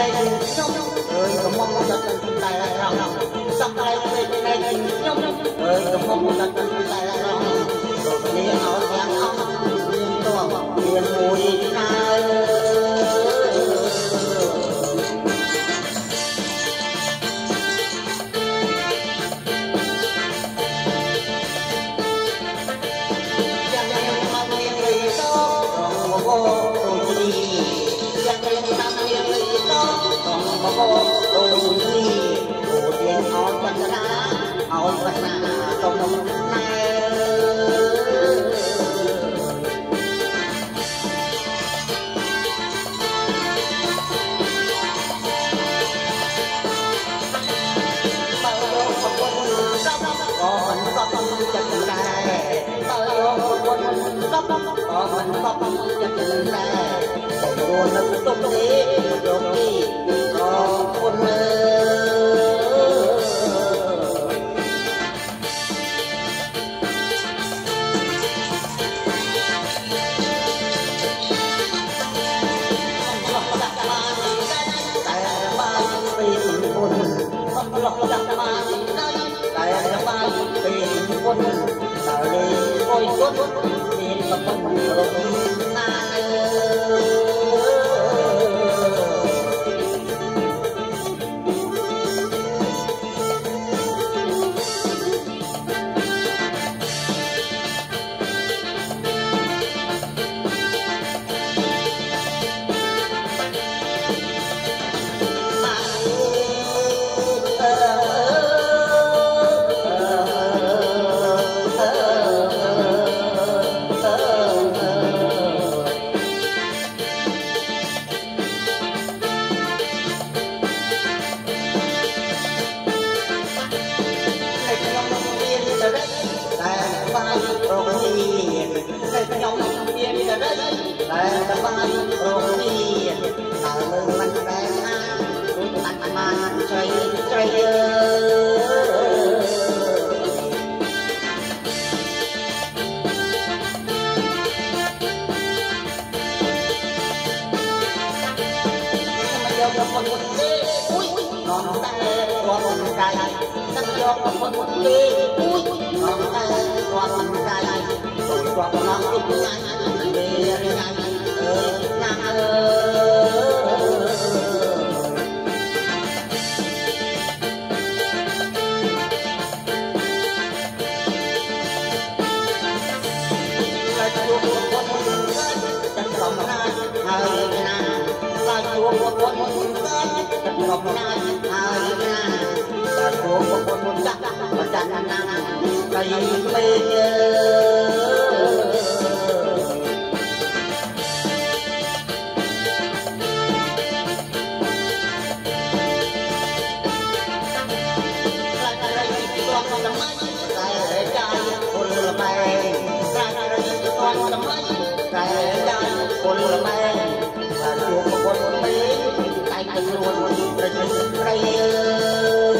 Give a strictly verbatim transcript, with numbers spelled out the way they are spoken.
ខ្ញុំអើយកុំមកដល់តែរងសក់តែពេលថ្ងៃខ្ញុំអើយកុំមកដល់តែរងនេះអត់យ៉ាងអស់មានតោះមានមួយណាអូអូនេះអូទៀងអត់បណ្ណាអោយបណ្ណាតុំណែបើយកប្រពន្ធស្ដាប់ក៏មិនក៏ចិត្តដែរបើយកប្រពន្ធស្ដាប់ក៏មិនក៏ចិត្តដែរទៅរួននៅទុកទេយកទីคนเมื่หลอกจับมาได้แต่จะมาเป็นคนแต่เลยโอยคนเป็นกับคนลงนาแต่ខ្ញុំមានតែតែតែបានរងនេះតើមើលមិនបែរណាដូចបាត់បានใจใจអើយកប្រពន្ធទេអ៊ុយនំតែប្រពន្ធកាយទឹកយកប្រពន្ធទេអ៊ុយនំតែប្រពន្ធកាយគាត់ប្រឡងទុកណាស់វារៀងអើណាស់អើតែជួបប្រពន្ធតែក្រុមណាហើយណាតែជួបប្រពន្ធតែក្រុមណាហើយណាតែជួបប្រពន្ធចាស់ប្រចាំណាតែពេលแต่ได้คนละแม่แต่อยู่กับคนคนนี้ใจกันล้วนประชิดใจ